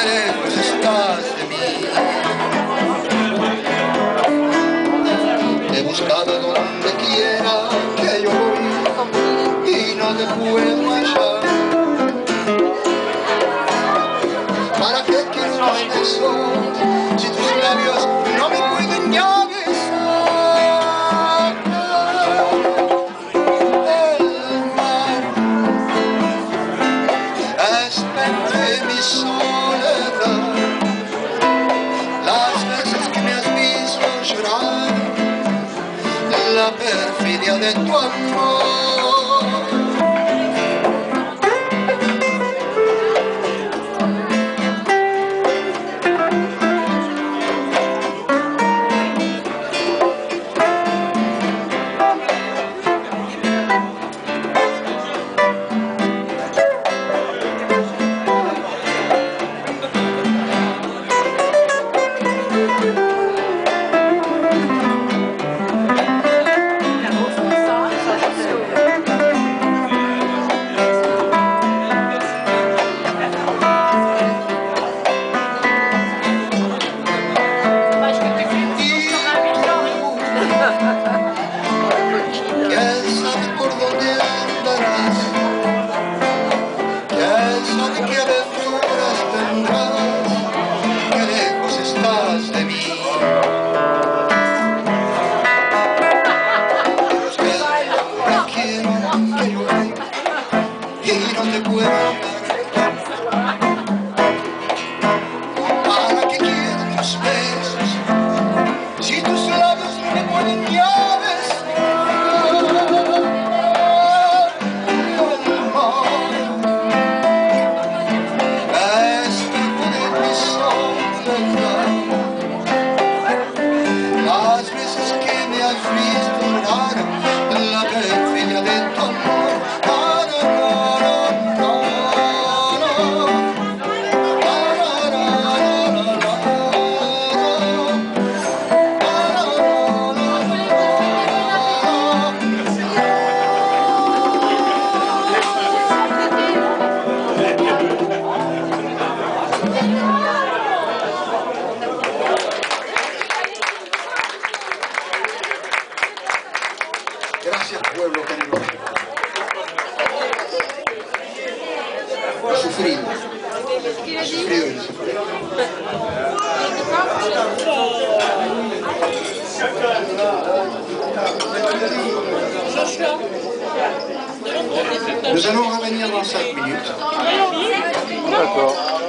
qué lejos estás de mí. He buscado donde quiera que yo voy y no te puedo hallar. ¿Para qué quiero los besos si tus labios no me pueden ya besar? El mar es de mi soledad. Las veces que me has visto llorar, la perfidia de tu amor. ¿Quién sabe por dónde andarás? ¿Quién sabe qué aventuras tendrás? Qué lejos estás de mí. Siempre quiero que yo venga y no te puedo hablar. ¿Para qué quiero tus besos si tus labios no me pueden ya besar? Las veces que me has visto llorar, la perfidia de tu amor. Gracias, pueblo generoso. He sufrido. He sufrido y he sufrido. Nous allons revenir dans 5 minutes. D'accord.